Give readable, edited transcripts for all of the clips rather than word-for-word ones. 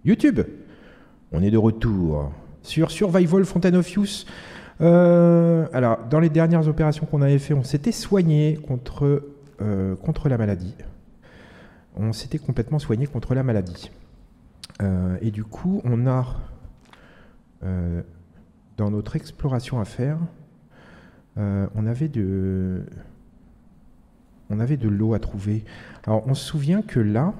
YouTube, on est de retour sur Survival Fountain of Youth. Alors, dans les dernières opérations qu'on avait fait, on s'était soigné contre la maladie. On s'était complètement soigné contre la maladie. Et du coup, on a, dans notre exploration à faire, on avait de l'eau à trouver. Alors, on se souvient que là,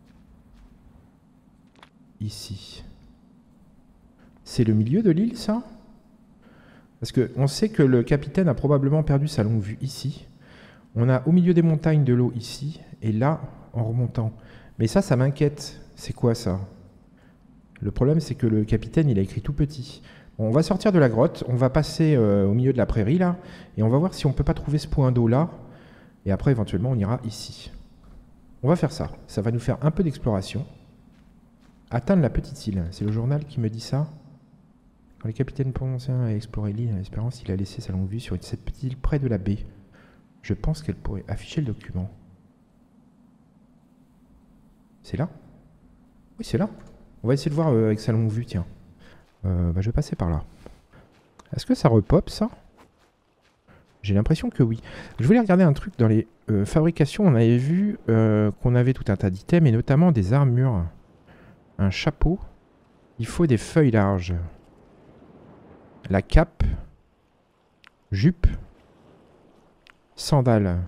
ici, c'est le milieu de l'île, ça? Parce qu'on sait que le capitaine a probablement perdu sa longue vue ici. On a au milieu des montagnes de l'eau ici, et là, en remontant. Mais ça m'inquiète. C'est quoi ça? Le problème, c'est que le capitaine, il a écrit tout petit. Bon, on va sortir de la grotte, on va passer au milieu de la prairie, là, et on va voir si on peut pas trouver ce point d'eau là. Et après, éventuellement, on ira ici. On va faire ça. Ça va nous faire un peu d'exploration. Atteindre la petite île. C'est le journal qui me dit ça. Quand le capitaine pensait à explorer l'île, à l'Espérance, il a laissé sa longue vue sur cette petite île près de la baie. Je pense qu'elle pourrait afficher le document. C'est là? Oui, c'est là. On va essayer de voir avec sa longue vue, tiens. Je vais passer par là. Est-ce que ça repop, ça? J'ai l'impression que oui. Je voulais regarder un truc dans les fabrications. On avait vu qu'on avait tout un tas d'items, et notamment des armures. Un chapeau. Il faut des feuilles larges. La cape. Jupe. Sandales.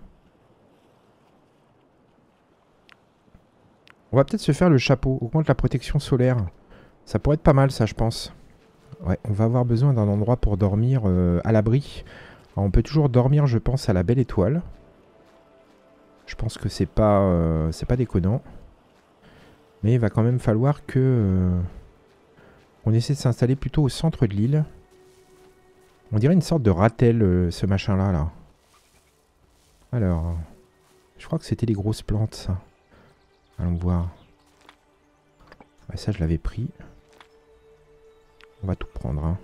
On va peut-être se faire le chapeau. Augmente la protection solaire. Ça pourrait être pas mal, ça, je pense. Ouais, on va avoir besoin d'un endroit pour dormir à l'abri. On peut toujours dormir, je pense, à la Belle Étoile. Je pense que c'est pas déconnant. Mais il va quand même falloir que on essaie de s'installer plutôt au centre de l'île. On dirait une sorte de ratel, ce machin-là, là. Alors, je crois que c'était les grosses plantes, ça. Allons voir. Ouais, ça, je l'avais pris. On va tout prendre, hein.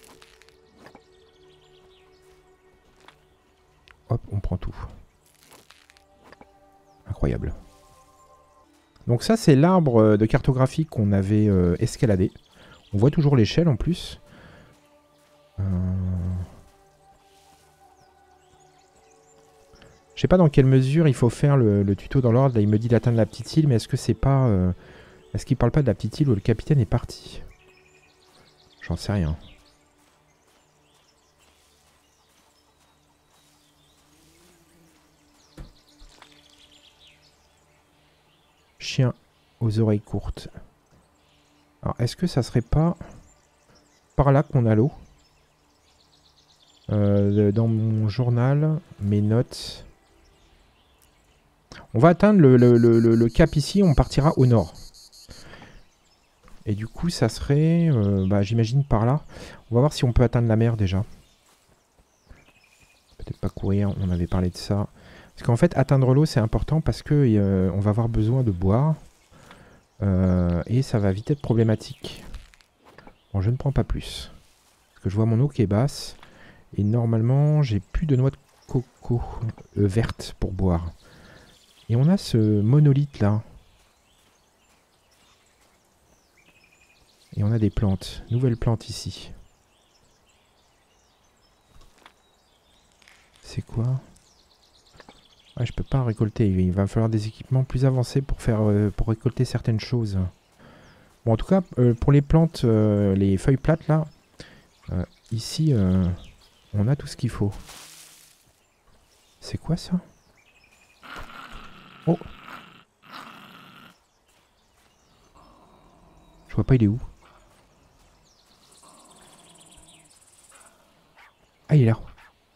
Hop, on prend tout. Incroyable. Donc ça, c'est l'arbre de cartographie qu'on avait escaladé. On voit toujours l'échelle en plus. Je sais pas dans quelle mesure il faut faire le tuto dans l'ordre. Là, il me dit d'atteindre la petite île, mais est-ce que c'est pas... est-ce qu'il parle pas de la petite île où le capitaine est parti? J'en sais rien. Chien aux oreilles courtes. Alors, est-ce que ça serait pas par là qu'on a l'eau? Dans mon journal, mes notes... On va atteindre le cap ici, on partira au nord. Et du coup, ça serait, j'imagine par là. On va voir si on peut atteindre la mer déjà. Peut-être pas courir, on avait parlé de ça. Parce qu'en fait, atteindre l'eau, c'est important parce que on va avoir besoin de boire. Et ça va vite être problématique. Bon, je ne prends pas plus. Parce que je vois mon eau qui est basse. Et normalement, j'ai plus de noix de coco vertes pour boire. Et on a ce monolithe là. Et on a des plantes. Nouvelles plantes ici. C'est quoi? Ouais, je peux pas récolter. Il va me falloir des équipements plus avancés pour faire pour récolter certaines choses. Bon, en tout cas, pour les plantes, les feuilles plates là, ici, on a tout ce qu'il faut. C'est quoi ça? Oh! Je vois pas, il est où? Ah, il est là.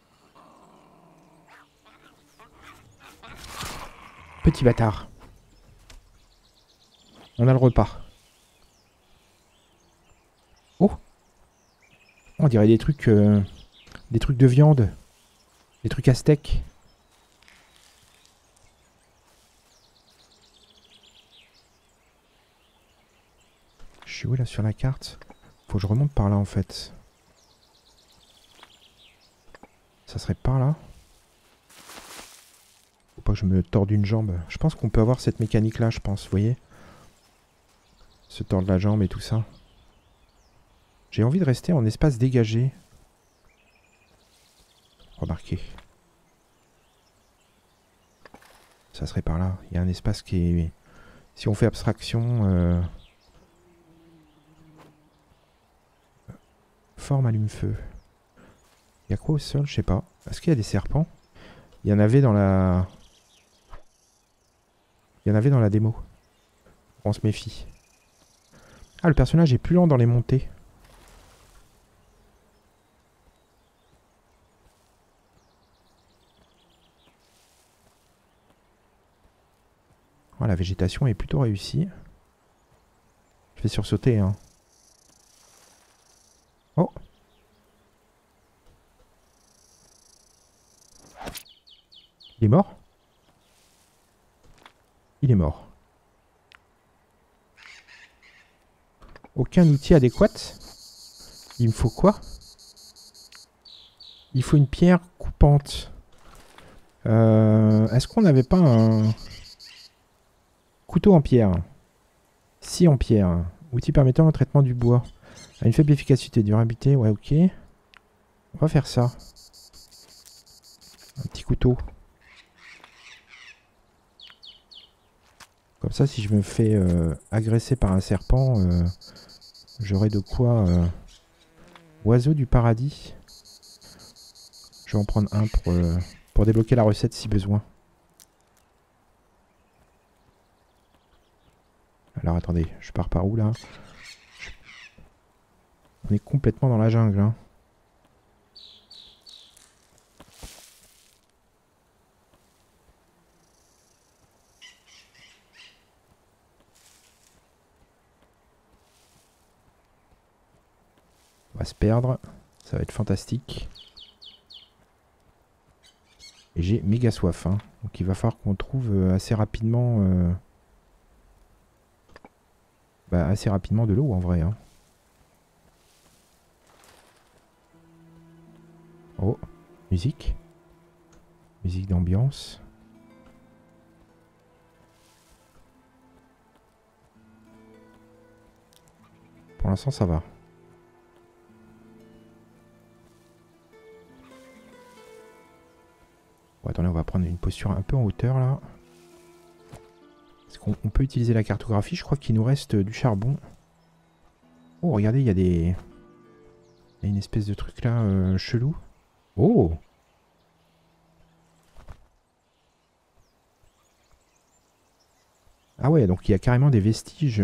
Petit bâtard. On a le repas. Oh! On dirait des trucs de viande. Des trucs à steak. Je suis où là sur la carte? Faut que je remonte par là en fait. Ça serait par là? Faut pas que je me torde une jambe. Je pense qu'on peut avoir cette mécanique là, je pense, vous voyez? Se tordre la jambe et tout ça. J'ai envie de rester en espace dégagé. Remarquez. Ça serait par là. Il y a un espace qui est... Si on fait abstraction... Forme allume-feu. Il y a quoi au sol? Je sais pas. Est-ce qu'il y a des serpents? Il y en avait dans la... Il y en avait dans la démo. On se méfie. Ah, le personnage est plus lent dans les montées. Oh, la végétation est plutôt réussie. Je vais sursauter, hein. Oh! Il est mort? Il est mort. Aucun outil adéquat? Il me faut quoi? Il faut une pierre coupante. Est-ce qu'on n'avait pas un couteau en pierre? Scie en pierre. Outil permettant le traitement du bois. A une faible efficacité, durabilité. Ouais, ok. On va faire ça. Un petit couteau. Comme ça, si je me fais agresser par un serpent, j'aurai de quoi... Oiseau du paradis. Je vais en prendre un pour débloquer la recette si besoin. Alors attendez, je pars par où là? On est complètement dans la jungle, hein. On va se perdre. Ça va être fantastique. Et j'ai méga soif, hein. Donc il va falloir qu'on trouve assez rapidement... assez rapidement de l'eau en vrai, hein. Oh, musique. Musique d'ambiance. Pour l'instant, ça va. Bon, attendez, on va prendre une posture un peu en hauteur là. Est-ce qu'on peut utiliser la cartographie? Je crois qu'il nous reste du charbon. Oh, regardez, il y a des... Il y a une espèce de truc là, chelou. Oh! Ah ouais, donc il y a carrément des vestiges.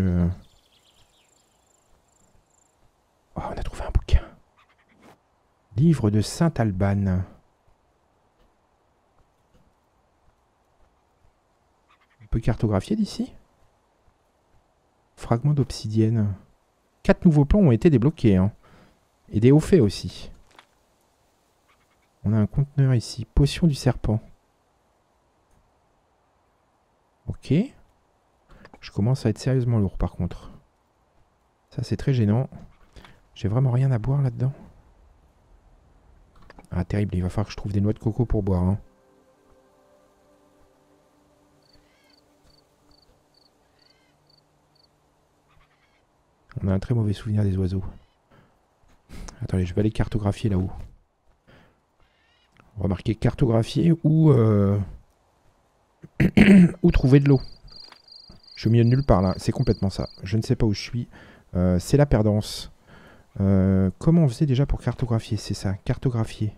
Oh, on a trouvé un bouquin. Livre de Saint-Alban. On peut cartographier d'ici? Fragment d'obsidienne. 4 nouveaux plans ont été débloqués, hein. Et des hauts faits aussi. On a un conteneur ici. Potion du serpent. Ok. Je commence à être sérieusement lourd par contre. Ça c'est très gênant. J'ai vraiment rien à boire là-dedans. Ah terrible, il va falloir que je trouve des noix de coco pour boire, hein. On a un très mauvais souvenir des oiseaux. Attendez, je vais aller cartographier là-haut. On va marquer cartographier ou ou trouver de l'eau. Je suis au milieu de nulle part là, c'est complètement ça. Je ne sais pas où je suis. C'est la perdance. Comment on faisait déjà pour cartographier? C'est ça, cartographier.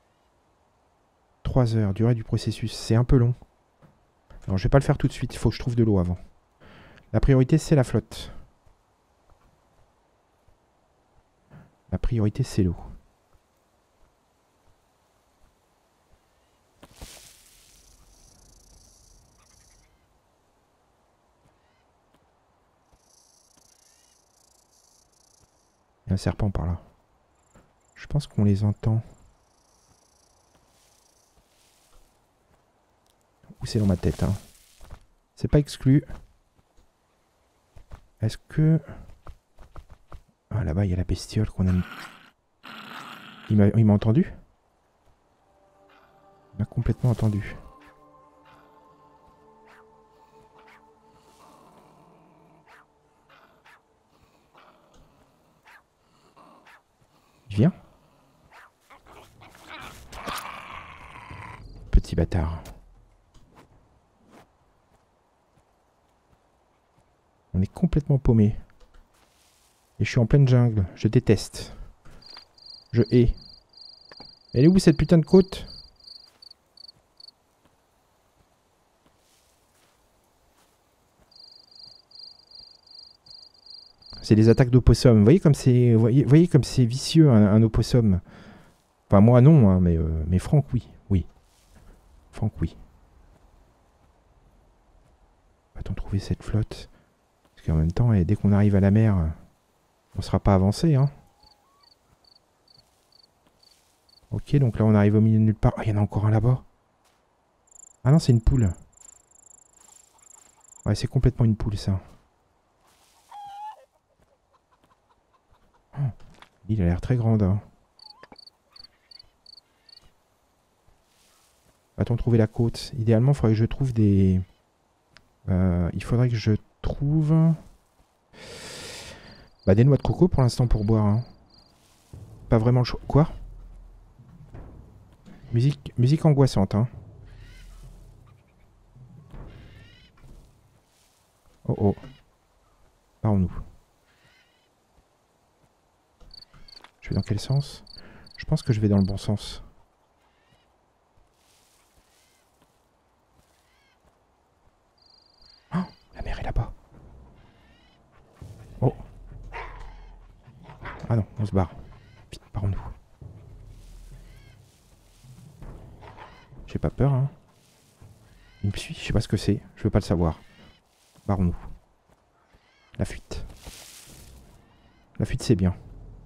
3 heures, durée du processus. C'est un peu long. Alors je vais pas le faire tout de suite, il faut que je trouve de l'eau avant. La priorité c'est la flotte. La priorité c'est l'eau. Il y a un serpent par là. Je pense qu'on les entend. Ou c'est dans ma tête, hein. C'est pas exclu. Est-ce que... Ah là-bas il y a la bestiole qu'on a mis. Il m'a entendu? Il m'a complètement entendu. petit bâtard. On est complètement paumé. Et je suis en pleine jungle. Je déteste. Je hais. Elle est où cette putain de côte? C'est des attaques d'opossum. Vous voyez comme c'est, voyez comme c'est vicieux un opossum. Enfin moi non, hein, mais Franck oui. Oui. Franck oui. Va-t-on trouver cette flotte? Parce qu'en même temps, dès qu'on arrive à la mer, on ne sera pas avancé. Hein. Ok, donc là on arrive au milieu de nulle part. Ah, il y en a encore un là-bas. Ah non, c'est une poule. Ouais, c'est complètement une poule ça. Oh, l'île a l'air très grande. Hein. Va-t-on trouver la côte? Idéalement, il faudrait que je trouve des... il faudrait que je trouve... Bah, des noix de coco pour l'instant pour boire. Hein. Pas vraiment le choix. Quoi? Musique angoissante. Hein. Oh oh. Parlons-nous. Je vais dans quel sens? Je pense que je vais dans le bon sens. Oh, la mer est là-bas. Oh. Ah non, on se barre. Vite, parlons-nous. J'ai pas peur, hein. Il me suit, je sais pas ce que c'est. Je veux pas le savoir. Barrons-nous. La fuite. La fuite, c'est bien.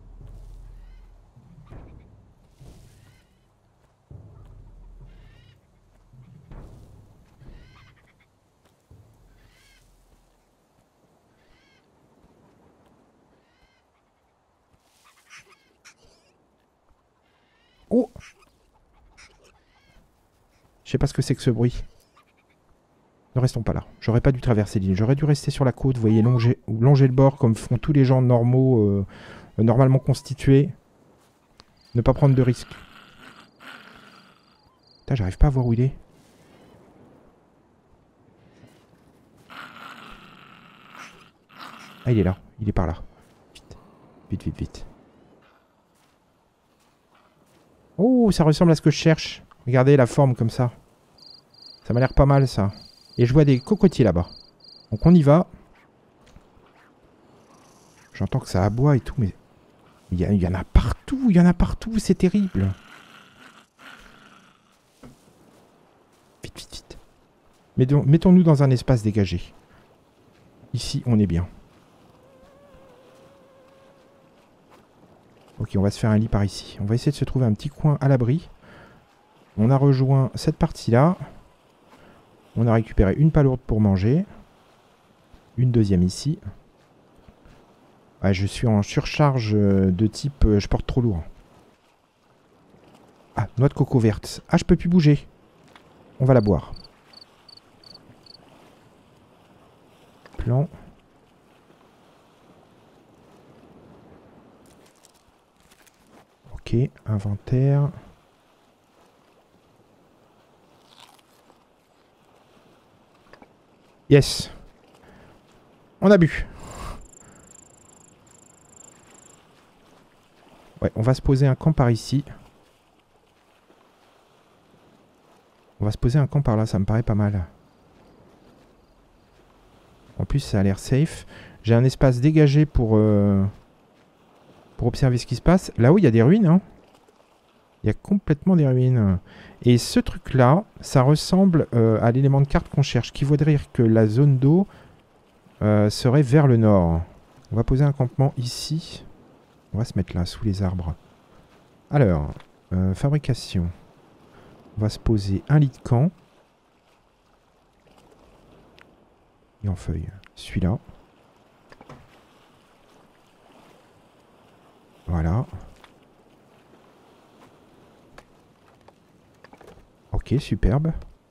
Oh! Je sais pas ce que c'est que ce bruit. Ne restons pas là. J'aurais pas dû traverser l'île. J'aurais dû rester sur la côte, vous voyez, longer le bord comme font tous les gens normaux, normalement constitués. Ne pas prendre de risques. Putain, j'arrive pas à voir où il est. Ah, il est là. Il est par là. Vite. Vite, vite, vite. Oh, ça ressemble à ce que je cherche. Regardez la forme comme ça. Ça m'a l'air pas mal, ça. Et je vois des cocotiers là-bas. Donc on y va. J'entends que ça aboie et tout, mais... Il y en a partout, il y en a partout, c'est terrible. Vite, vite, vite. Mettons-nous dans un espace dégagé. Ici, on est bien. Ok, on va se faire un lit par ici. On va essayer de se trouver un petit coin à l'abri. On a rejoint cette partie-là. On a récupéré une palourde pour manger. Une deuxième ici. Ouais, je suis en surcharge de type je porte trop lourd. Ah, noix de coco verte. Ah, je peux plus bouger. On va la boire. Plan. Ok, inventaire. Yes. On a bu. Ouais, on va se poser un camp par ici. On va se poser un camp par là, ça me paraît pas mal. En plus, ça a l'air safe. J'ai un espace dégagé pour observer ce qui se passe. Là-haut, il y a des ruines. Hein. Il y a complètement des ruines. Et ce truc-là, ça ressemble à l'élément de carte qu'on cherche, qui voudrait dire que la zone d'eau serait vers le nord. On va poser un campement ici. On va se mettre là, sous les arbres. Alors, fabrication. On va se poser un lit de camp. Et en feuille, celui-là. Voilà. Ok, superbe.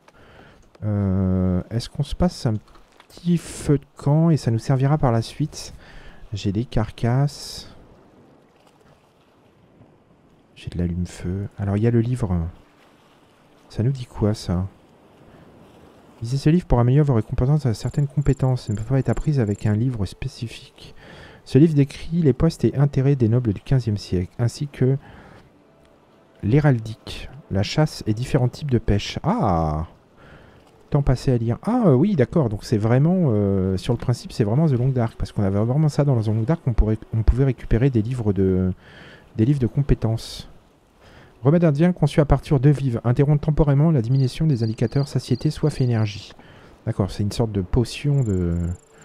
Est-ce qu'on se passe un petit feu de camp et ça nous servira par la suite? J'ai des carcasses. J'ai de l'allume-feu. Alors, il y a le livre. Ça nous dit quoi, ça? Lisez ce livre pour améliorer vos récompenses à certaines compétences. Ne peut pas être apprise avec un livre spécifique. Ce livre décrit les postes et intérêts des nobles du XVe siècle, ainsi que l'héraldique, la chasse et différents types de pêche. Ah! Temps passé à lire. Ah oui, d'accord. Donc c'est vraiment, sur le principe, c'est vraiment The Long Dark. Parce qu'on avait vraiment ça dans The Long Dark. On pouvait récupérer des livres de compétences. Remède indien conçu à partir d'œufs vives. Interrompt temporairement la diminution des indicateurs satiété, soif et énergie. D'accord, c'est une sorte de potion de...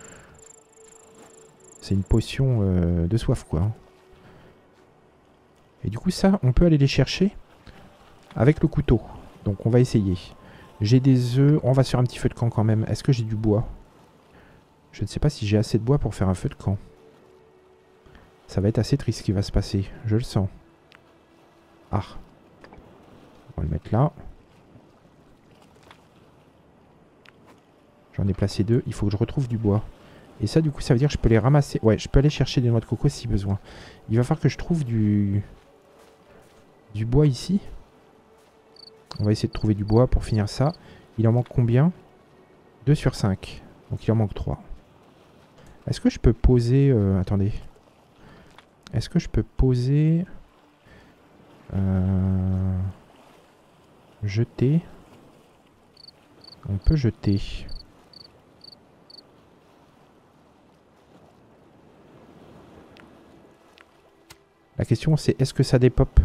C'est une potion de soif, quoi. Et du coup, ça, on peut aller les chercher avec le couteau. Donc, on va essayer. J'ai des œufs. On va se faire un petit feu de camp quand même. Est-ce que j'ai du bois? Je ne sais pas si j'ai assez de bois pour faire un feu de camp. Ça va être assez triste ce qui va se passer. Je le sens. Ah. On va le mettre là. J'en ai placé 2. Il faut que je retrouve du bois. Et ça, du coup, ça veut dire que je peux les ramasser. Ouais, je peux aller chercher des noix de coco si besoin. Il va falloir que je trouve du bois ici. On va essayer de trouver du bois pour finir ça. Il en manque combien? 2 sur 5. Donc il en manque 3. Est-ce que je peux poser... attendez. Est-ce que je peux poser... jeter. On peut jeter. La question c'est est-ce que ça dépop?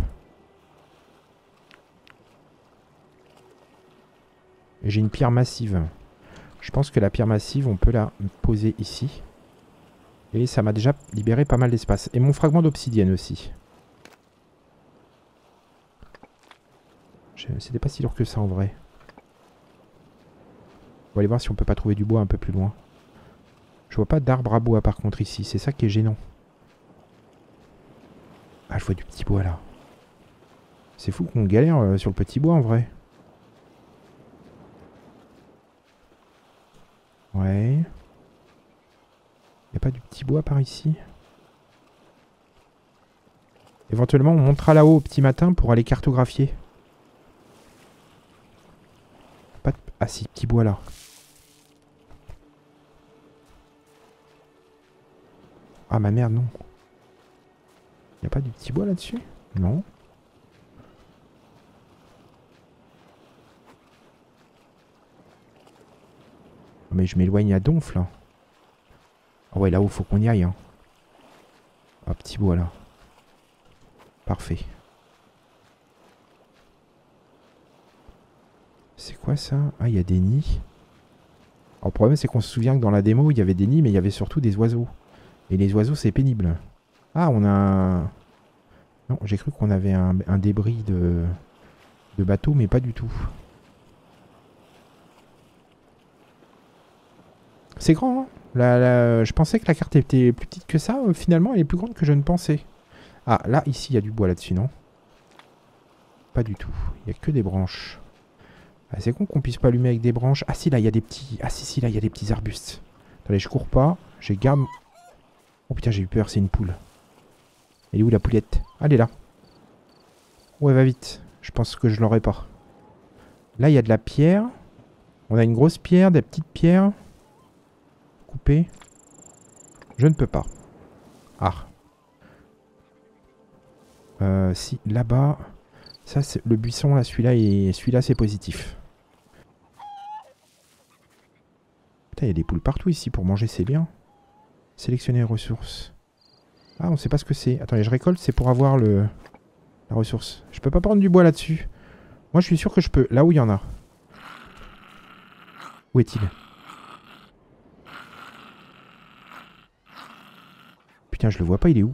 J'ai une pierre massive. Je pense que la pierre massive, on peut la poser ici. Et ça m'a déjà libéré pas mal d'espace. Et mon fragment d'obsidienne aussi. C'était pas si lourd que ça en vrai. On va aller voir si on peut pas trouver du bois un peu plus loin. Je vois pas d'arbre à bois par contre ici. C'est ça qui est gênant. Ah, je vois du petit bois là. C'est fou qu'on galère sur le petit bois en vrai. Ouais. Y a pas du petit bois par ici? Éventuellement on montera là-haut au petit matin pour aller cartographier. Pas de... Ah si, petit bois là. Ah ma merde non. Y a pas du petit bois là-dessus? Non. Mais je m'éloigne à donf là. Ah ouais, là-haut, faut qu'on y aille. Hein. Ah, petit bois là. Parfait. C'est quoi ça? Ah, il y a des nids. Alors, le problème, c'est qu'on se souvient que dans la démo, il y avait des nids, mais il y avait surtout des oiseaux. Et les oiseaux, c'est pénible. Ah, on a... Non, j'ai cru qu'on avait un débris de bateau, mais pas du tout. C'est grand, hein? Je pensais que la carte était plus petite que ça. Finalement, elle est plus grande que je ne pensais. Ah, là, ici, il y a du bois là-dessus, non? Pas du tout. Il n'y a que des branches. Ah, c'est con qu'on puisse pas allumer avec des branches. Ah si, là, il y a des petits... Ah si, là, il y a des petits arbustes. Attendez, je cours pas. Je garde... Oh putain, j'ai eu peur, c'est une poule. Elle est où, la poulette? Ah, elle est là. Ouais, va vite. Je pense que je l'aurai pas. Là, il y a de la pierre. On a une grosse pierre, des petites pierres. Couper. Je ne peux pas. Ah. Si, là-bas... Ça, c'est le buisson, là, celui-là, c'est positif. Putain, il y a des poules partout ici pour manger, c'est bien. Sélectionner les ressources. Ah, on sait pas ce que c'est. Attendez, je récolte, c'est pour avoir la ressource. Je peux pas prendre du bois là-dessus. Moi, je suis sûr que je peux. Là où il y en a. Où est-il? Putain, je le vois pas, il est où?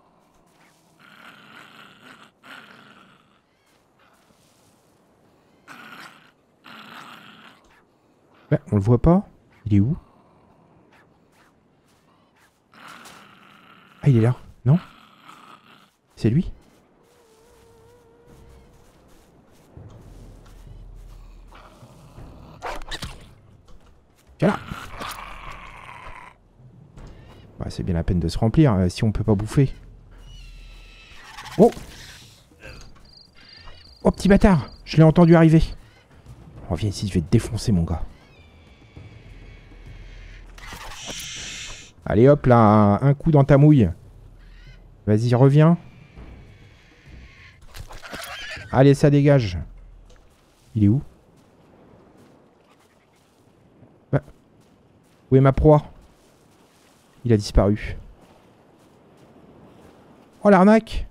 Ouais, on le voit pas. Il est où? Ah, il est là. Non? C'est lui? Tiens là. Bah, c'est bien la peine de se remplir si on peut pas bouffer. Oh! Oh, petit bâtard! Je l'ai entendu arriver. Oh, viens ici, je vais te défoncer, mon gars. Allez, hop, là, un coup dans ta mouille. Vas-y, reviens. Allez, ça dégage. Il est où? Bah, où est ma proie? Il a disparu. Oh, l'arnaque!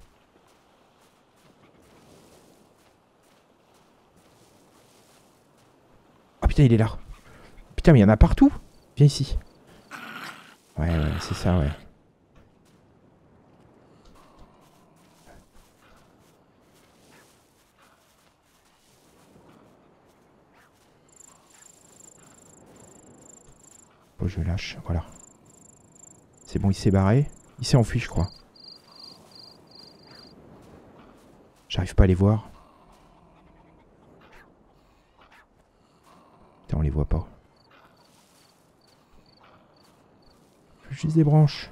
Oh putain, il est là. Putain, mais il y en a partout. Viens ici. Ouais, c'est ça, ouais. Bon, je lâche, voilà. C'est bon, il s'est barré. Il s'est enfui, je crois. J'arrive pas à les voir. Putain, on les voit pas. Juste des branches.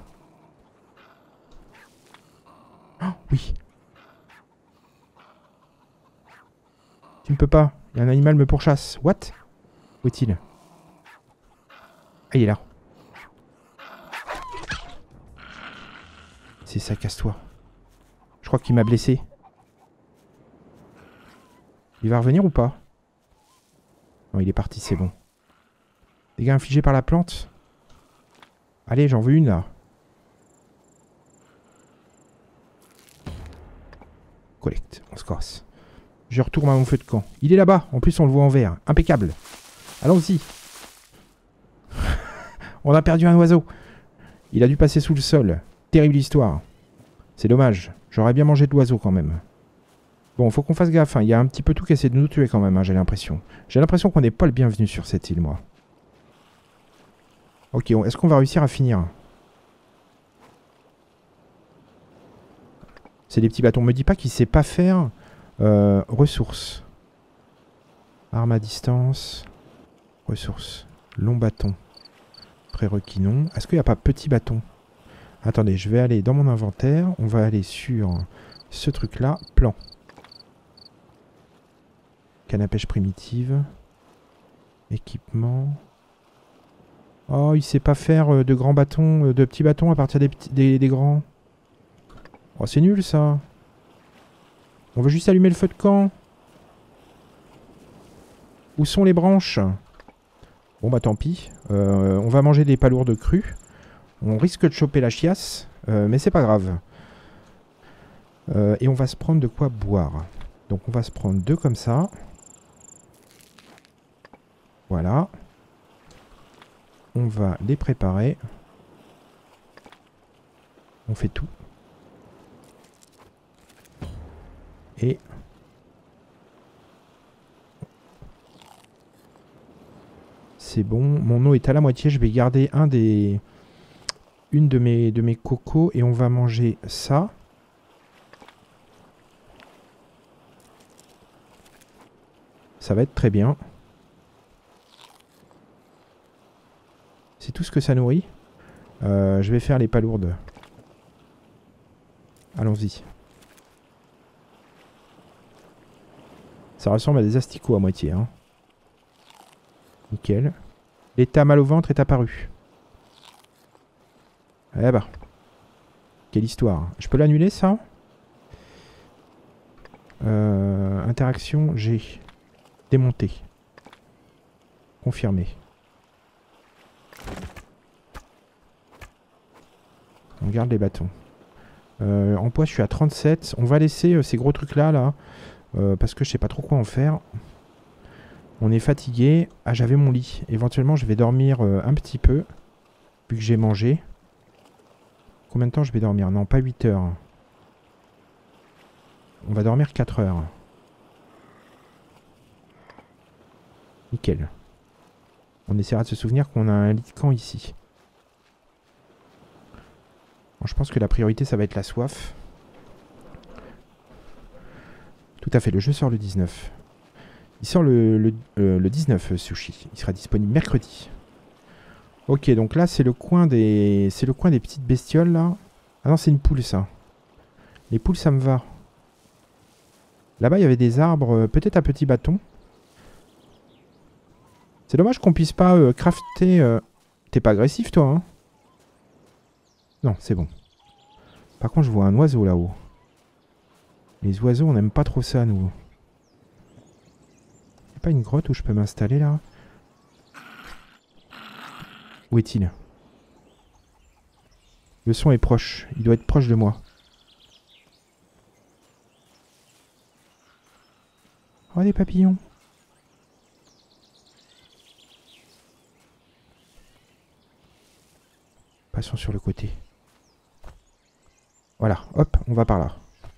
Oh, oui. Tu ne peux pas. Il y a un animal me pourchasse. What? Où est-il? Ah, il est là. C'est ça, casse-toi. Je crois qu'il m'a blessé. Il va revenir ou pas? Non, il est parti, c'est bon. Dégâts infligés par la plante. Allez, j'en veux une là. Collecte, on se casse. Je retourne à mon feu de camp. Il est là-bas, en plus on le voit en vert. Impeccable. Allons-y. On a perdu un oiseau. Il a dû passer sous le sol. Terrible histoire. C'est dommage. J'aurais bien mangé de l'oiseau quand même. Bon, faut qu'on fasse gaffe. Hein. Il y a un petit peu tout qui essaie de nous tuer quand même, hein, j'ai l'impression. J'ai l'impression qu'on n'est pas le bienvenu sur cette île, moi. Ok, est-ce qu'on va réussir à finir? C'est des petits bâtons. Me dis pas qu'il sait pas faire ressources. Arme à distance. Ressources. Long bâton. Prérequis non. Est-ce qu'il n'y a pas petit bâton? Attendez, je vais aller dans mon inventaire. On va aller sur ce truc-là. Plan. Canne à pêche primitive. Équipement. Oh, il sait pas faire de grands bâtons, de petits bâtons à partir des grands. Oh, c'est nul ça. On veut juste allumer le feu de camp. Où sont les branches? Bon bah tant pis. On va manger des palourdes crues. On risque de choper la chiasse, mais c'est pas grave. Et on va se prendre de quoi boire. Donc on va se prendre 2 comme ça. Voilà. On va les préparer. On fait tout. Et... c'est bon. Mon eau est à la moitié. Je vais garder une de mes cocos et on va manger ça. Ça va être très bien. C'est tout ce que ça nourrit. Je vais faire les palourdes. Allons-y. Ça ressemble à des asticots à moitié. Hein. Nickel. L'état mal au ventre est apparu. Eh bah. Quelle histoire. Je peux l'annuler ça? Interaction G. Démonter. Confirmer. On garde les bâtons. En poids, je suis à 37. On va laisser ces gros trucs là, parce que je sais pas trop quoi en faire. On est fatigué. Ah, j'avais mon lit. Éventuellement, je vais dormir un petit peu, vu que j'ai mangé. Combien de temps je vais dormir? Non, pas 8 heures. On va dormir 4 heures. Nickel. On essaiera de se souvenir qu'on a un lit de camp ici. Bon, je pense que la priorité, ça va être la soif. Tout à fait, le jeu sort le 19. Il sort le 19, Sushi. Il sera disponible mercredi. Ok, donc là, c'est le coin des petites bestioles, là. Ah non, c'est une poule, ça. Les poules, ça me va. Là-bas, il y avait des arbres, peut-être à petits bâtons. C'est dommage qu'on puisse pas crafter... T'es pas agressif toi, hein? Non, c'est bon. Par contre, je vois un oiseau là-haut. Les oiseaux, on n'aime pas trop ça, nous. Y'a pas une grotte où je peux m'installer, là? Où est-il? Le son est proche. Il doit être proche de moi. Oh, des papillons. Passons sur le côté. Voilà, hop, on va par là.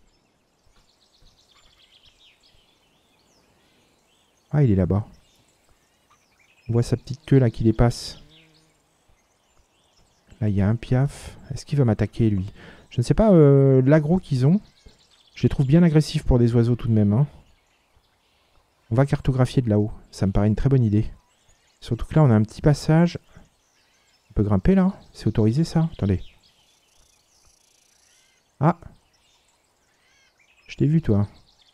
Ah, il est là-bas. On voit sa petite queue là qui dépasse. Là, il y a un piaf. Est-ce qu'il va m'attaquer, lui? Je ne sais pas, l'aggro qu'ils ont. Je les trouve bien agressifs pour des oiseaux tout de même. Hein. On va cartographier de là-haut. Ça me paraît une très bonne idée. Surtout que là, on a un petit passage. On peut grimper là? C'est autorisé ça? Attendez. Ah! Je t'ai vu, toi.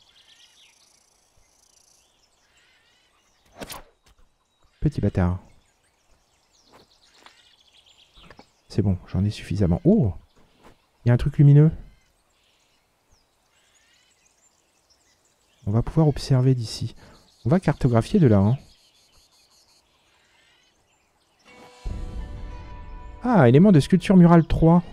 Petit bâtard. C'est bon, j'en ai suffisamment. Oh! Il y a un truc lumineux. On va pouvoir observer d'ici. On va cartographier de là. Hein. Ah, élément de sculpture murale 3.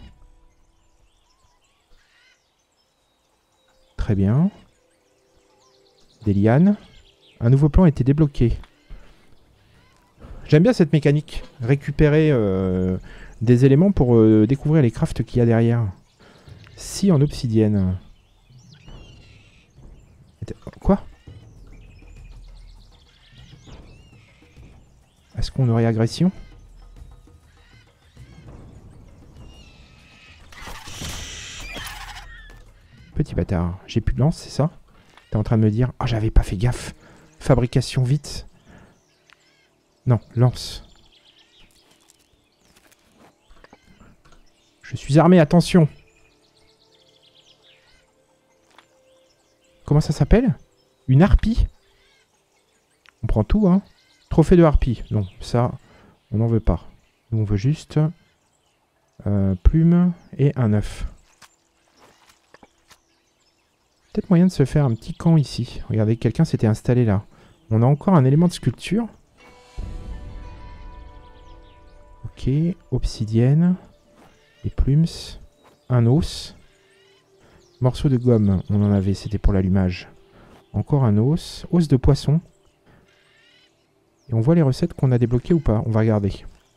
Très bien. Des lianes. Un nouveau plan a été débloqué. J'aime bien cette mécanique. Récupérer des éléments pour découvrir les crafts qu'il y a derrière. Si en obsidienne. Quoi? Est-ce qu'on aurait agression? Petit bâtard. J'ai plus de lance, c'est ça? T'es en train de me dire... Ah, j'avais pas fait gaffe. Fabrication vite. Non, lance. Je suis armé, attention. Comment ça s'appelle? Une harpie? On prend tout, hein. Trophée de harpie. Non, ça, on n'en veut pas. Nous, on veut juste... plume et un œuf. Peut-être moyen de se faire un petit camp ici. Regardez, quelqu'un s'était installé là. On a encore un élément de sculpture. Ok, obsidienne. Les plumes. Un os. Morceau de gomme, on en avait, c'était pour l'allumage. Encore un os. Os de poisson. Et on voit les recettes qu'on a débloquées ou pas. On va regarder.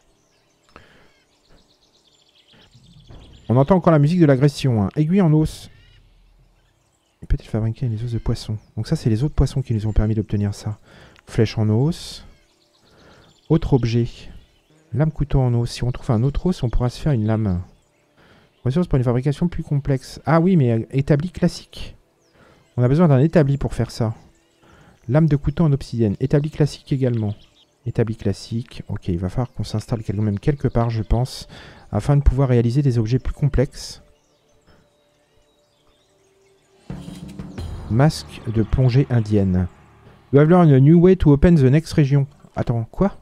On entend encore la musique de l'agression. Hein. Aiguille en os. Peut-être fabriquer les os de poisson. Donc ça, c'est les os de poisson qui nous ont permis d'obtenir ça. Flèche en os. Autre objet. Lame couteau en os. Si on trouve un autre os, on pourra se faire une lame. Ressources pour une fabrication plus complexe. Ah oui, mais établi classique. On a besoin d'un établi pour faire ça. Lame de couteau en obsidienne. Établi classique également. Établi classique. Ok, il va falloir qu'on s'installe quand même quelque part, je pense, afin de pouvoir réaliser des objets plus complexes. Masque de plongée indienne. You have learned a new way to open the next region. Attends, quoi?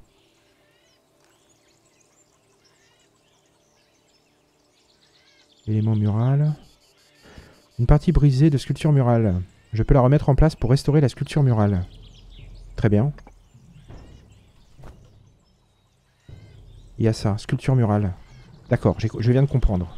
Élément mural. Une partie brisée de sculpture murale. Je peux la remettre en place pour restaurer la sculpture murale. Très bien. Il y a ça, sculpture murale. D'accord, je viens de comprendre.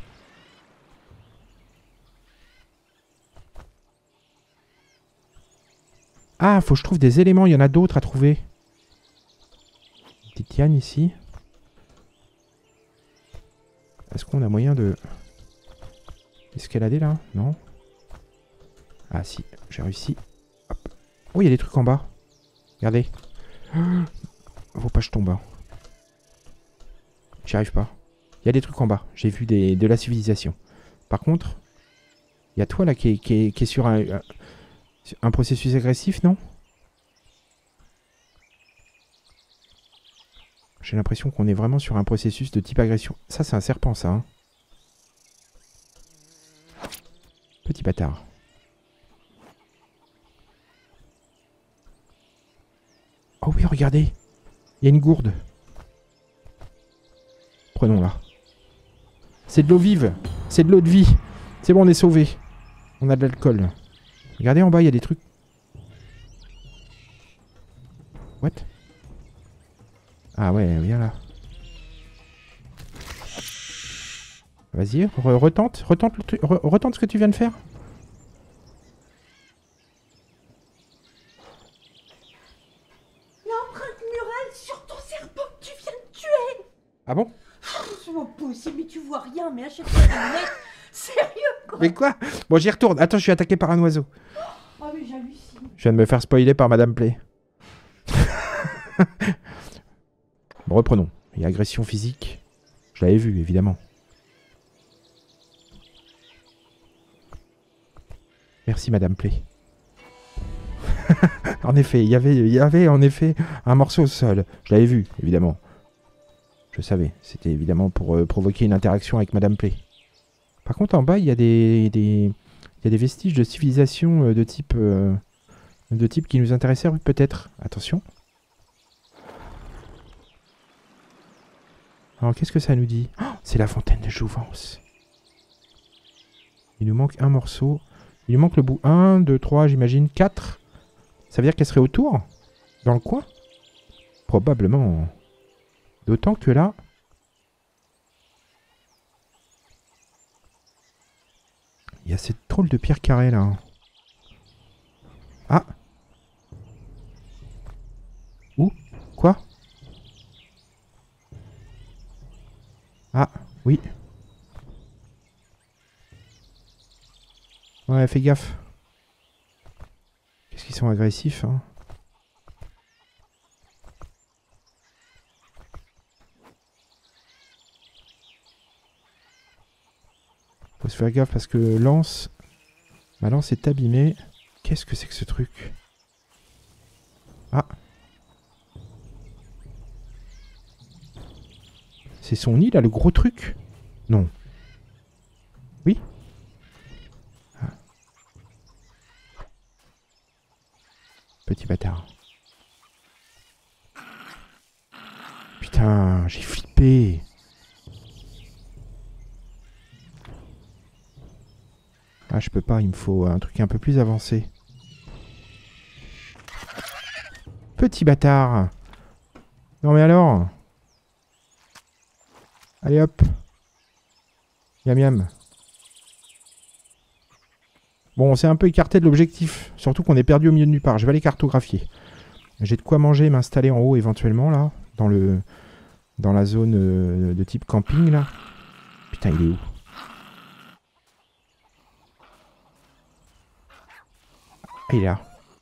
Ah, faut que je trouve des éléments, il y en a d'autres à trouver. Petite liane ici. Est-ce qu'on a moyen de... escalader là? Non. Ah si, j'ai réussi. Hop. Oh, il y a des trucs en bas. Regardez. Faut pas que je tombe. Hein. J'y arrive pas. Il y a des trucs en bas. J'ai vu de la civilisation. Par contre, il y a toi là qui est sur un processus agressif, non? J'ai l'impression qu'on est vraiment sur un processus de type agression. Ça, c'est un serpent, ça. Hein. Petit bâtard. Oh oui, regardez. Il y a une gourde. Prenons-la. C'est de l'eau vive. C'est de l'eau de vie. C'est bon, on est sauvé. On a de l'alcool. Regardez en bas, il y a des trucs. What? Ah ouais, viens là. Vas-y, retente ce que tu viens de faire. L'empreinte murale sur ton serpent que tu viens de tuer. Ah bon? C'est pas possible, mais tu vois rien, mais à chaque fois, sérieux quoi. Mais quoi? Bon, j'y retourne. Attends, je suis attaqué par un oiseau. Oh mais j'hallucine. Je viens de me faire spoiler par Madame Play. Bon, reprenons. Il y a agression physique. Je l'avais vu, évidemment. Merci, Madame Play. En effet, il y avait en effet un morceau au sol. Je l'avais vu, évidemment. Je savais. C'était évidemment pour provoquer une interaction avec Madame Play. Par contre, en bas, il y a des vestiges de civilisation de type qui nous intéressaient peut-être. Attention. Alors, qu'est-ce que ça nous dit? Oh, c'est la fontaine de Jouvence. Il nous manque un morceau. Il nous manque le bout 1, 2, 3, j'imagine 4. Ça veut dire qu'elle serait autour? Dans le coin? Probablement. D'autant que là... il y a cette drôle de pierre carrée là. Ah! Où? Quoi? Ah, oui. Ouais, fais gaffe. Qu'est-ce qu'ils sont agressifs, hein. Faut se faire gaffe parce que ma lance est abîmée. Qu'est-ce que c'est que ce truc? Ah. C'est son nid là, le gros truc? Non. Oui? Ah. Petit bâtard. Putain, j'ai flippé. Ah, je peux pas, il me faut un truc un peu plus avancé. Petit bâtard. Non mais alors? Allez hop. Miam miam. Bon, on s'est un peu écarté de l'objectif. Surtout qu'on est perdu au milieu de nulle part. Je vais aller cartographier. J'ai de quoi manger et m'installer en haut éventuellement là. Dans la zone de type camping là. Putain, il est où? Ah, il est là.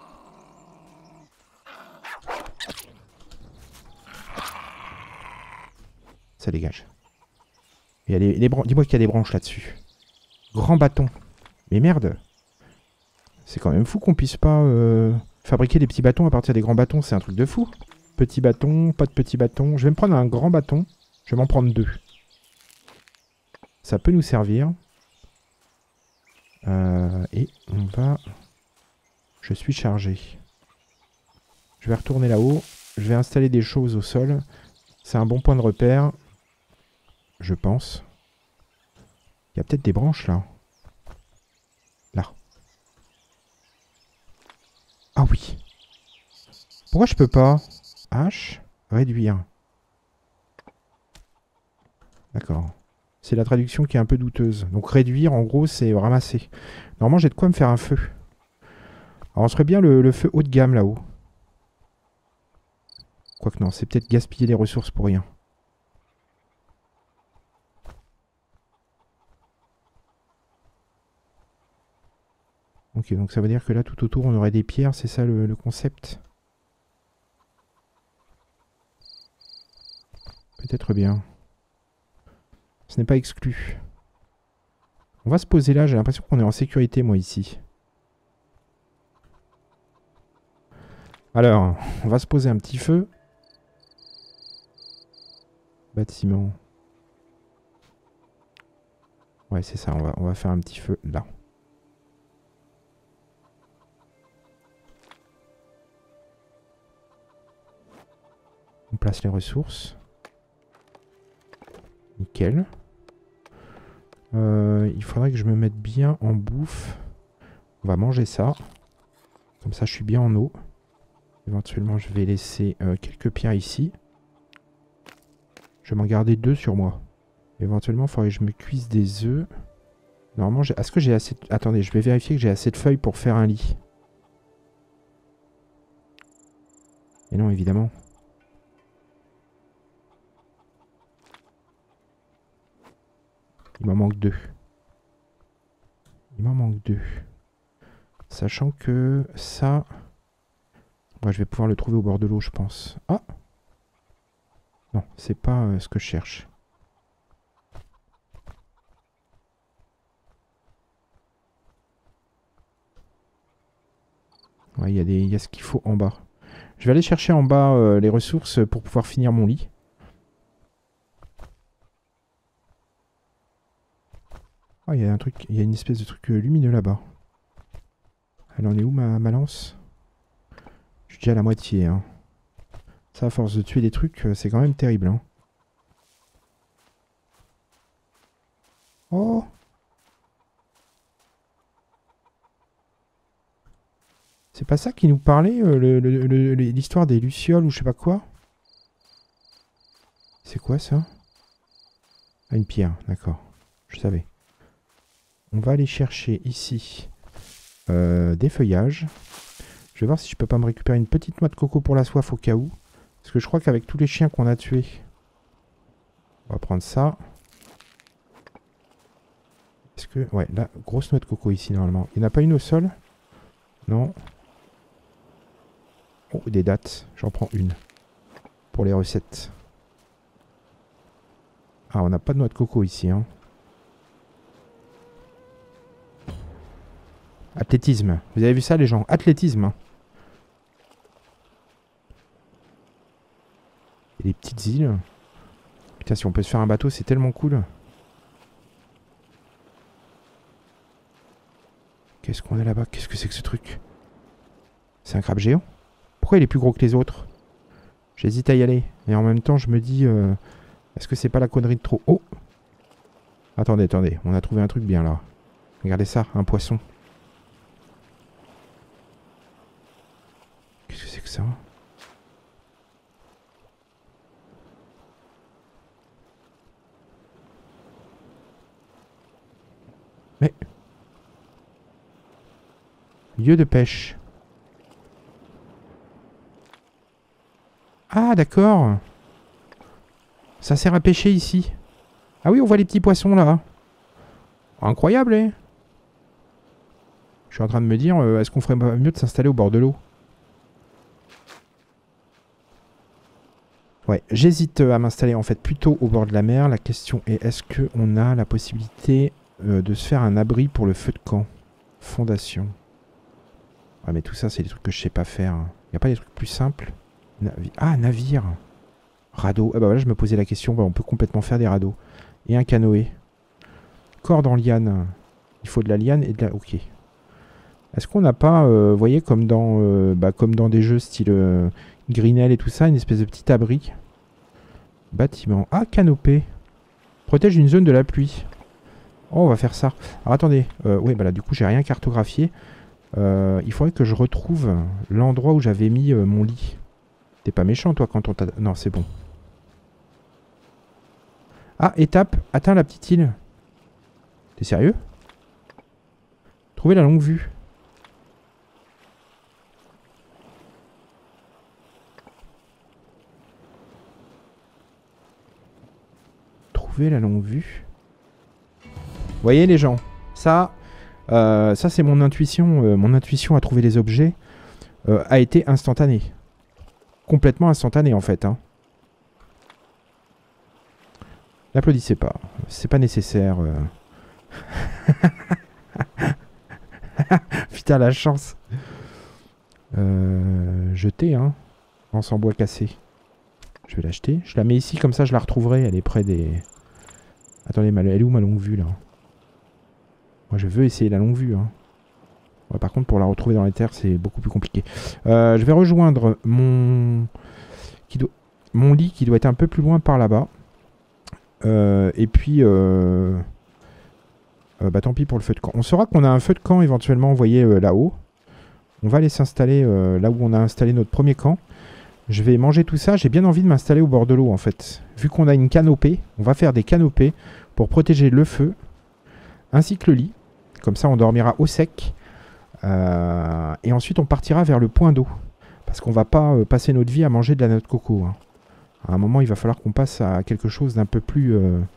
Ça dégage. Dis-moi qu'il y a des branches là-dessus. Grand bâton. Mais merde. C'est quand même fou qu'on puisse pas fabriquer des petits bâtons à partir des grands bâtons. C'est un truc de fou. Petit bâton, pas de petit bâton. Je vais me prendre un grand bâton. Je vais m'en prendre 2. Ça peut nous servir. Et on va... Je suis chargé. Je vais retourner là-haut. Je vais installer des choses au sol. C'est un bon point de repère. Je pense. Il y a peut-être des branches là. Là. Ah oui. Pourquoi je peux pas? H. Réduire. D'accord. C'est la traduction qui est un peu douteuse. Donc réduire, en gros, c'est ramasser. Normalement, j'ai de quoi me faire un feu. Alors, on serait bien le feu haut de gamme là-haut. Quoique non, c'est peut-être gaspiller les ressources pour rien. Ok, donc ça veut dire que là, tout autour, on aurait des pierres. C'est ça le concept? Peut-être bien. Ce n'est pas exclu. On va se poser là. J'ai l'impression qu'on est en sécurité, moi, ici. Alors, on va se poser un petit feu. Bâtiment. Ouais, c'est ça. On va faire un petit feu là. On place les ressources. Nickel. Il faudrait que je me mette bien en bouffe. On va manger ça. Comme ça, je suis bien en eau. Éventuellement, je vais laisser quelques pierres ici. Je vais m'en garder 2 sur moi. Éventuellement, il faudrait que je me cuise des œufs. Normalement, est-ce que j'ai assez... Attendez, je vais vérifier que j'ai assez de feuilles pour faire un lit. Et non, évidemment. Il m'en manque 2. Il m'en manque 2. Sachant que ça... Ouais, je vais pouvoir le trouver au bord de l'eau, je pense. Ah! Non, c'est pas ce que je cherche. Ouais, il y a ce qu'il faut en bas. Je vais aller chercher en bas les ressources pour pouvoir finir mon lit. Ah, il y a un truc, il y a une espèce de truc lumineux là-bas. Elle en est où ma lance? Je suis déjà à la moitié. Hein. Ça, à force de tuer des trucs, c'est quand même terrible. Hein. Oh! C'est pas ça qui nous parlait, l'histoire des lucioles ou je sais pas quoi? C'est quoi ça? Ah, une pierre, d'accord. Je savais. On va aller chercher ici des feuillages. Je vais voir si je peux pas me récupérer une petite noix de coco pour la soif au cas où. Parce que je crois qu'avec tous les chiens qu'on a tués... On va prendre ça. Est-ce que... Ouais, là, grosse noix de coco ici normalement. Il n'y en a pas une au sol? Non. Oh, des dattes. J'en prends une. Pour les recettes. Ah, on n'a pas de noix de coco ici, hein. Athlétisme. Vous avez vu ça, les gens? Athlétisme. Et des petites îles. Putain, si on peut se faire un bateau, c'est tellement cool. Qu'est-ce qu'on a là-bas? Qu'est-ce que c'est que ce truc? C'est un crabe géant? Pourquoi il est plus gros que les autres? J'hésite à y aller. Et en même temps, je me dis... est-ce que c'est pas la connerie de trop? Oh! Attendez, attendez. On a trouvé un truc bien, là. Regardez ça, un poisson. Qu'est-ce que c'est que ça? Mais... Lieu de pêche. Ah, d'accord. Ça sert à pêcher ici. Ah oui, on voit les petits poissons là. Incroyable, hein? Je suis en train de me dire, est-ce qu'on ferait pas mieux de s'installer au bord de l'eau? Ouais, j'hésite à m'installer en fait plutôt au bord de la mer. La question est, est-ce qu'on a la possibilité de se faire un abri pour le feu de camp? Fondation. Ouais, mais tout ça, c'est des trucs que je sais pas faire. Il n'y a pas des trucs plus simples? Ah, navire. Radeau. Ah bah voilà, je me posais la question. Bah, on peut complètement faire des radeaux. Et un canoë. Corde en liane. Il faut de la liane et de la... Ok. Est-ce qu'on n'a pas, vous voyez, comme dans des jeux style Greenhell et tout ça, une espèce de petit abri? Bâtiment. Ah, canopée. Protège une zone de la pluie. Oh, on va faire ça. Alors attendez. Oui, bah là, du coup, j'ai rien cartographié. Il faudrait que je retrouve l'endroit où j'avais mis mon lit. T'es pas méchant, toi, quand on t'a... Non, c'est bon. Ah, étape. Atteins la petite île. T'es sérieux? Trouver la longue vue. Trouver la longue vue. Vous voyez, les gens? Ça c'est mon intuition. Mon intuition à trouver les objets a été instantanée. Complètement instantanée, en fait. Hein. N'applaudissez pas. C'est pas nécessaire. Putain, la chance. Jeter, hein. Lance en bois cassé. Je vais l'acheter. Je la mets ici, comme ça je la retrouverai. Elle est près des... Attendez, elle est où ma longue vue, là? Moi, je veux essayer la longue vue, hein. Ouais, par contre, pour la retrouver dans les terres, c'est beaucoup plus compliqué. Je vais rejoindre mon... mon lit qui doit être un peu plus loin par là-bas. Et puis, bah tant pis pour le feu de camp. On saura qu'on a un feu de camp éventuellement envoyé là-haut. On va aller s'installer là où on a installé notre premier camp. Je vais manger tout ça. J'ai bien envie de m'installer au bord de l'eau en fait. Vu qu'on a une canopée, on va faire des canopées pour protéger le feu ainsi que le lit. Comme ça on dormira au sec. Et ensuite on partira vers le point d'eau. Parce qu'on va pas passer notre vie à manger de la noix de coco. Hein. À un moment il va falloir qu'on passe à quelque chose d'un peu plus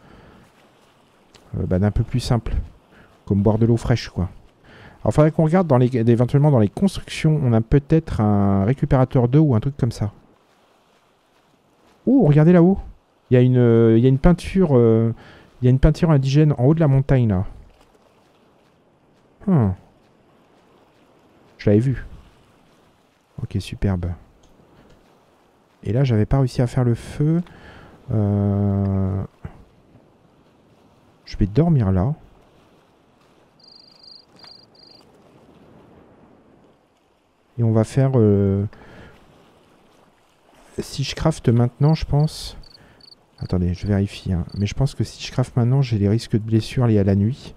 simple. Comme boire de l'eau fraîche quoi. Alors il faudrait qu'on regarde éventuellement dans les constructions. On a peut-être un récupérateur d'eau ou un truc comme ça. Oh regardez là-haut. Il y a une peinture. Il y a une peinture indigène en haut de la montagne là. Je l'avais vu. Ok, superbe. Et là, j'avais pas réussi à faire le feu. Je vais dormir là. Et on va faire... Si je crafte maintenant, je pense... Attendez, je vérifie. Hein. Mais je pense que si je crafte maintenant, j'ai des risques de blessures liés à la nuit.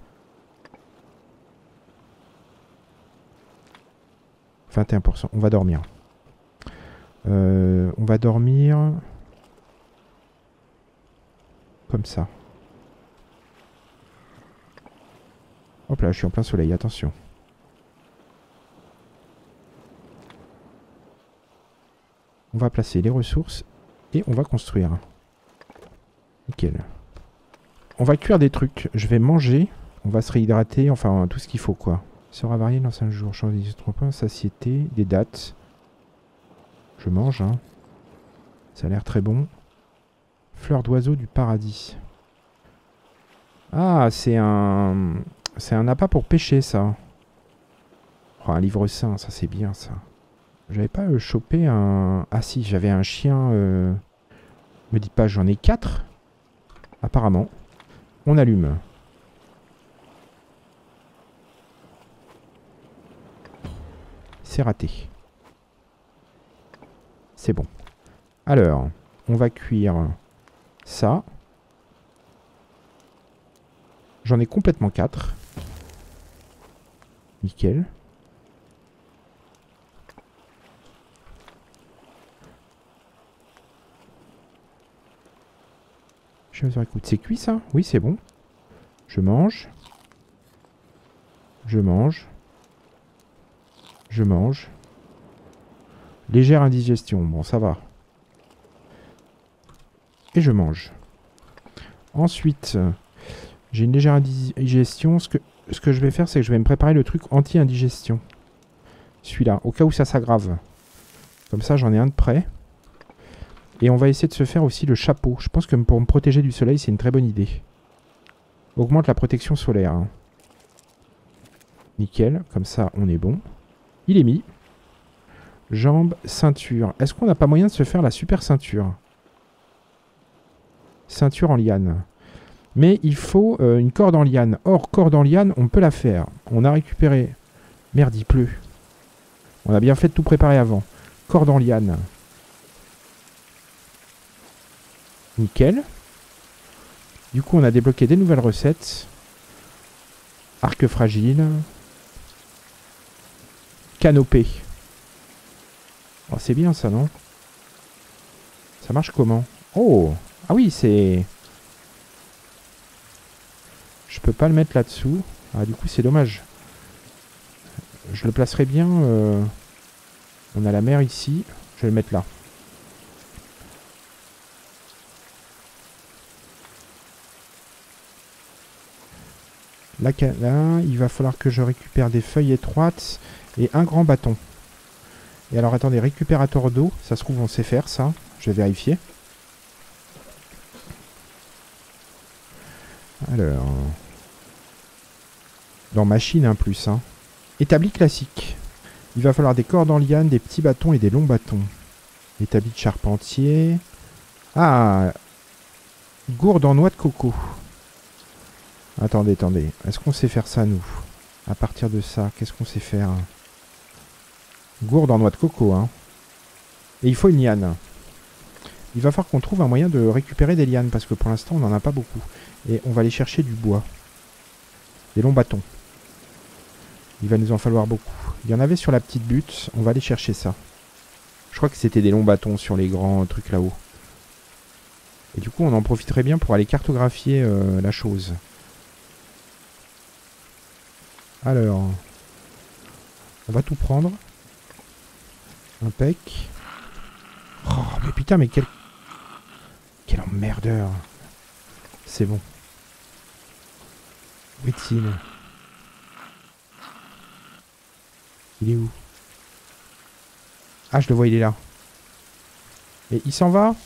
21%. On va dormir. On va dormir... Comme ça. Hop là, je suis en plein soleil, attention. On va placer les ressources et on va construire. Nickel. On va cuire des trucs. Je vais manger. On va se réhydrater. Enfin, tout ce qu'il faut, quoi. Sera varié dans 5 jours. Changer des points, satiété, des dates. Je mange, hein. Ça a l'air très bon. Fleur d'oiseau du paradis. Ah, c'est un... C'est un appât pour pêcher, ça. Oh, un livre saint, ça c'est bien, ça. J'avais pas chopé un... Ah si, j'avais un chien... Me dis pas, j'en ai 4. Apparemment. On allume. C'est raté. C'est bon. Alors, on va cuire ça. J'en ai complètement 4. Nickel. Écoute, c'est cuit ça? Oui, c'est bon. Je mange. Je mange. Je mange. Légère indigestion. Bon, ça va. Et je mange. Ensuite, j'ai une légère indigestion. Ce que je vais faire, c'est que je vais me préparer le truc anti-indigestion. Celui-là, au cas où ça s'aggrave. Comme ça, j'en ai un de près. Et on va essayer de se faire aussi le chapeau. Je pense que pour me protéger du soleil, c'est une très bonne idée. Augmente la protection solaire. Hein. Nickel. Comme ça, on est bon. Il est mis. Jambes, ceinture. Est-ce qu'on n'a pas moyen de se faire la super ceinture? Ceinture en liane. Mais il faut une corde en liane. Or, corde en liane, on peut la faire. On a récupéré... Merde, il pleut. On a bien fait de tout préparer avant. Corde en liane. Nickel. Du coup, on a débloqué des nouvelles recettes. Arc fragile. Canopée. Oh, c'est bien ça, non? Ça marche comment? Oh! Ah oui, c'est... Je peux pas le mettre là-dessous. Ah, du coup, c'est dommage. Je le placerai bien... On a la mer ici. Je vais le mettre là. Là, il va falloir que je récupère des feuilles étroites et un grand bâton. Et alors, attendez, récupérateur d'eau. Ça se trouve, on sait faire ça. Je vais vérifier. Alors... Dans machine, plus. Hein. Établi classique. Il va falloir des cordes en liane, des petits bâtons et des longs bâtons. Établi de charpentier. Ah! Gourde en noix de coco. Attendez, attendez. Est-ce qu'on sait faire ça, nous? À partir de ça, qu'est-ce qu'on sait faire? Gourde en noix de coco, hein. Et il faut une liane. Il va falloir qu'on trouve un moyen de récupérer des lianes, parce que pour l'instant, on n'en a pas beaucoup. Et on va aller chercher du bois. Des longs bâtons. Il va nous en falloir beaucoup. Il y en avait sur la petite butte, on va aller chercher ça. Je crois que c'était des longs bâtons sur les grands trucs là-haut. Et du coup, on en profiterait bien pour aller cartographier la chose. Alors, on va tout prendre. Impec. Oh, mais putain, mais quel emmerdeur. C'est bon. Où est-il? Il est où? Ah, je le vois, il est là. Et il s'en va?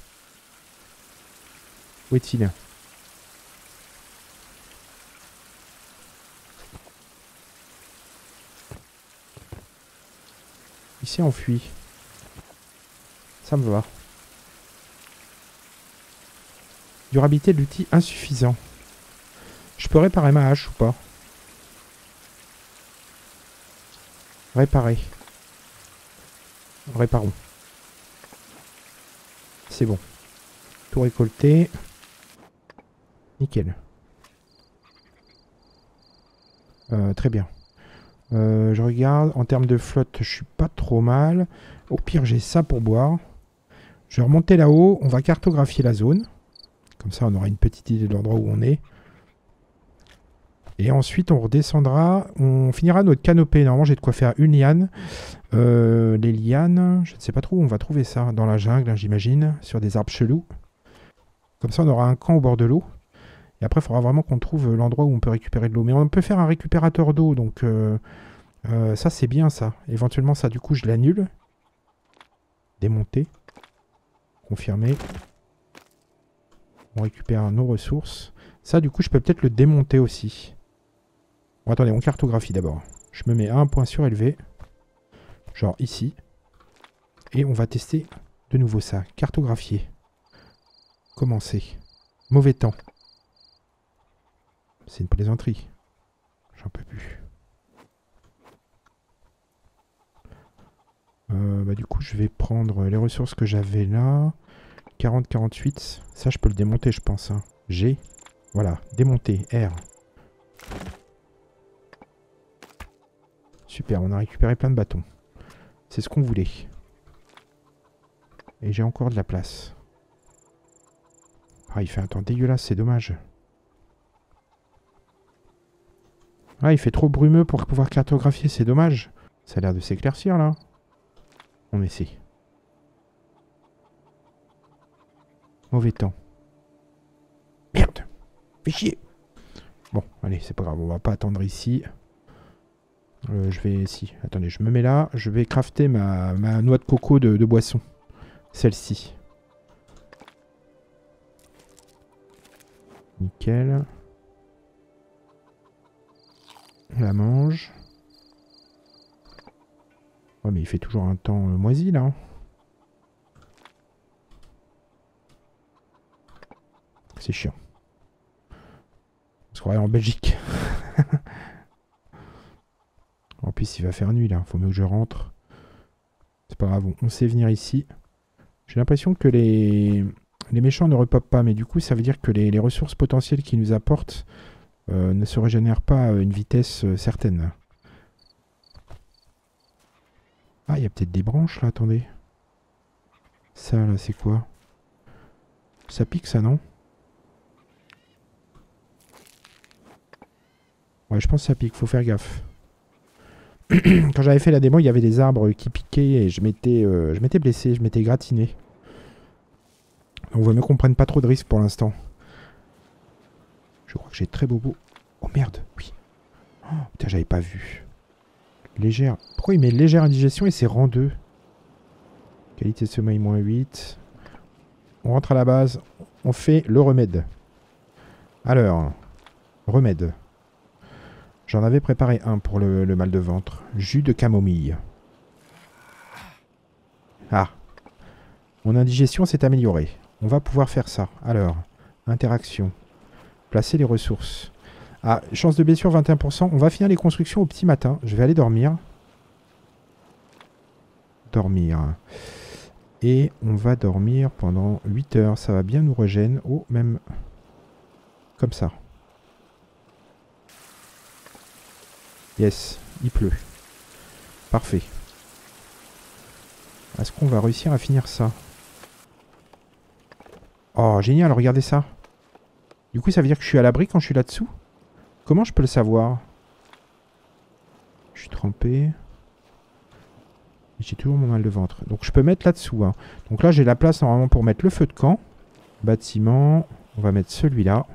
Où est-il? Il s'est enfui. Ça me va. Durabilité de l'outil insuffisant. Je peux réparer ma hache ou pas? Réparer. Réparons. C'est bon. Tout récolté. Nickel. Très bien. Je regarde. En termes de flotte, je suis pas trop mal. Au pire, j'ai ça pour boire. Je vais remonter là-haut. On va cartographier la zone. Comme ça, on aura une petite idée de l'endroit où on est. Et ensuite, on redescendra. On finira notre canopée. Normalement, j'ai de quoi faire une liane. Les lianes, je ne sais pas trop où on va trouver ça. Dans la jungle, hein, j'imagine. Sur des arbres chelous. Comme ça, on aura un camp au bord de l'eau. Et après, il faudra vraiment qu'on trouve l'endroit où on peut récupérer de l'eau. Mais on peut faire un récupérateur d'eau. Donc, ça, c'est bien, ça. Éventuellement, ça, du coup, je l'annule. Démonter. Confirmer. On récupère nos ressources. Ça, du coup, je peux peut-être le démonter aussi. Bon, attendez, on cartographie d'abord. Je me mets à un point surélevé. Genre ici. Et on va tester de nouveau ça. Cartographier. Commencer. Mauvais temps. C'est une plaisanterie. J'en peux plus. Du coup, je vais prendre les ressources que j'avais là. 40-48. Ça, je peux le démonter, je pense. Hein. G. Voilà. Démonter. R. Super, on a récupéré plein de bâtons. C'est ce qu'on voulait. Et j'ai encore de la place. Ah, il fait un temps dégueulasse, c'est dommage. Ah, il fait trop brumeux pour pouvoir cartographier, c'est dommage. Ça a l'air de s'éclaircir, là. On essaie. Mauvais temps. Merde. Fais chier. Bon, allez, c'est pas grave, on va pas attendre ici. Je vais... Si, attendez, je me mets là. Je vais crafter ma noix de coco de boisson. Celle-ci. Nickel. On la mange. Ouais, mais il fait toujours un temps moisi, là. C'est chiant. On se croirait en Belgique. En plus, il va faire nuit, là. Faut mieux que je rentre. C'est pas grave, on sait venir ici. J'ai l'impression que les méchants ne repopent pas, mais du coup, ça veut dire que les ressources potentielles qu'ils nous apportent ne se régénèrent pas à une vitesse certaine. Ah, il y a peut-être des branches, là, attendez. Ça, là, c'est quoi? Ça pique, ça, non? Ouais, je pense que ça pique, faut faire gaffe. Quand j'avais fait la démo, il y avait des arbres qui piquaient et je m'étais blessé, je m'étais gratiné. Donc, on vaut mieux qu'on prenne pas trop de risques pour l'instant. Je crois que j'ai très bobo. Oh merde, oui. Oh, putain, j'avais pas vu. Légère. Pourquoi il met légère indigestion et c'est rang 2? Qualité de sommeil -8. On rentre à la base. On fait le remède. Alors, remède. J'en avais préparé un pour le mal de ventre. Jus de camomille. Ah. Mon indigestion s'est améliorée. On va pouvoir faire ça. Alors, interaction. Placer les ressources. Ah, chance de blessure 21%. On va finir les constructions au petit matin. Je vais aller dormir. Dormir. Et on va dormir pendant 8 heures. Ça va bien nous régénérer. Oh, même comme ça. Yes, il pleut. Parfait. Est-ce qu'on va réussir à finir ça? Oh, génial, regardez ça. Du coup, ça veut dire que je suis à l'abri quand je suis là-dessous? Comment je peux le savoir? Je suis trempé. J'ai toujours mon mal de ventre. Donc je peux mettre là-dessous. Hein. Donc là, j'ai la place normalement pour mettre le feu de camp. Bâtiment. On va mettre celui-là.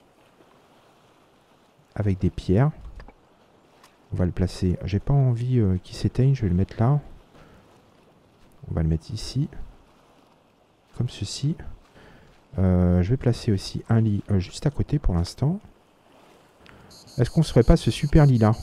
Avec des pierres. On va le placer. J'ai pas envie qu'il s'éteigne. Je vais le mettre là. On va le mettre ici. Comme ceci. Je vais placer aussi un lit juste à côté pour l'instant. Est-ce qu'on ne se ferait pas ce super lit là?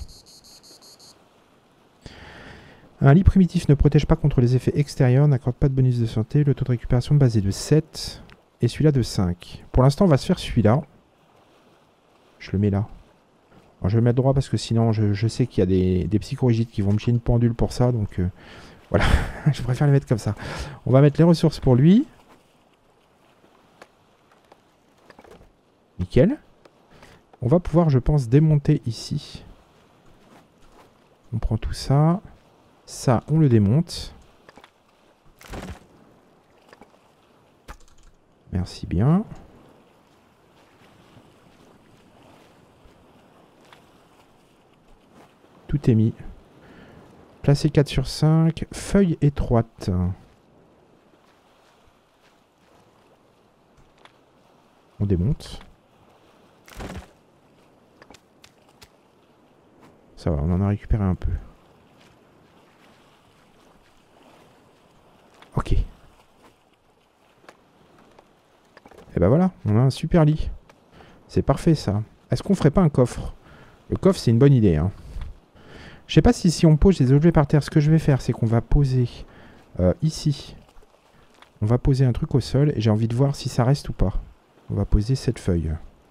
Un lit primitif ne protège pas contre les effets extérieurs, n'accorde pas de bonus de santé. Le taux de récupération de base est de 7 et celui-là de 5. Pour l'instant, on va se faire celui-là. Je le mets là. Alors, je vais le mettre droit parce que sinon, je sais qu'il y a des psychorigides qui vont me chier une pendule pour ça. Donc voilà, je préfère les mettre comme ça. On va mettre les ressources pour lui. Nickel. On va pouvoir, je pense, démonter ici. On prend tout ça. Ça, on le démonte. Merci bien. Tout est mis. Placé 4 sur 5. Feuille étroite. On démonte. Ça va, on en a récupéré un peu. Ok. Et ben voilà, on a un super lit. C'est parfait ça. Est-ce qu'on ferait pas un coffre? Le coffre c'est une bonne idée. Hein. Je sais pas si on pose des objets par terre. Ce que je vais faire c'est qu'on va poser ici. On va poser un truc au sol et j'ai envie de voir si ça reste ou pas. On va poser cette feuille.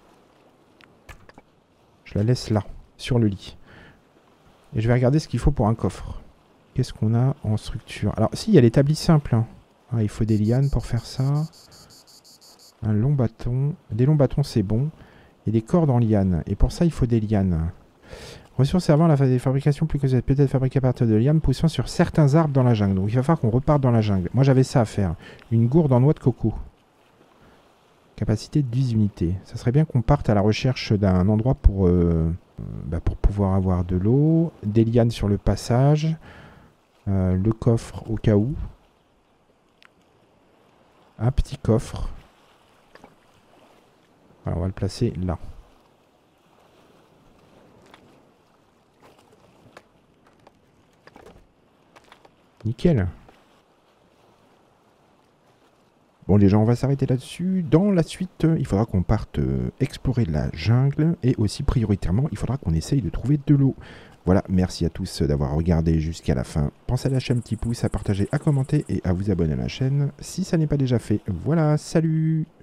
Je la laisse là, sur le lit. Et je vais regarder ce qu'il faut pour un coffre. Qu'est-ce qu'on a en structure? Alors, si, il y a l'établi simple. Hein. Ah, il faut des lianes pour faire ça. Un long bâton. Des longs bâtons, c'est bon. Et des cordes en lianes. Et pour ça, il faut des lianes. Ressources servant à la fabrication plus que vous êtes peut-être fabriquée à partir de lianes poussant sur certains arbres dans la jungle. Donc, il va falloir qu'on reparte dans la jungle. Moi, j'avais ça à faire. Une gourde en noix de coco. Capacité de 10 unités. Ça serait bien qu'on parte à la recherche d'un endroit pour pouvoir avoir de l'eau. Des lianes sur le passage. Le coffre au cas où. Un petit coffre. Alors, on va le placer là. Nickel. Bon les gens, on va s'arrêter là-dessus. Dans la suite, il faudra qu'on parte explorer la jungle. Et aussi prioritairement, il faudra qu'on essaye de trouver de l'eau. Voilà, merci à tous d'avoir regardé jusqu'à la fin. Pensez à lâcher un petit pouce, à partager, à commenter et à vous abonner à la chaîne si ça n'est pas déjà fait. Voilà, salut!